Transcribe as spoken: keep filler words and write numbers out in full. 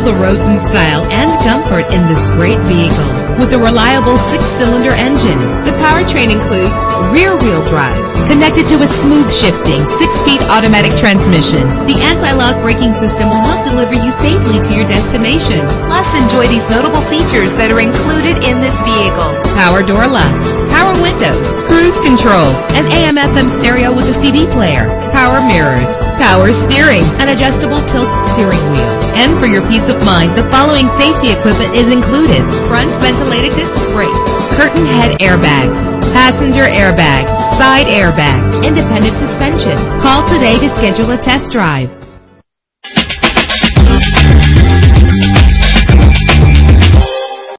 the roads in style and comfort in this great vehicle. With a reliable six-cylinder engine, the powertrain includes rear-wheel drive, connected to a smooth shifting six-speed automatic transmission. The anti-lock braking system will help deliver you safely to your destination. Plus, enjoy these notable features that are included in this vehicle: power door locks, power windows, cruise control, an A M F M stereo with a C D player, power mirrors, power steering, an adjustable tilt steering wheel. And for your peace of mind, the following safety equipment is included: front ventilated disc brakes, curtain head airbags, passenger airbag, side airbag, independent suspension. Call today to schedule a test drive.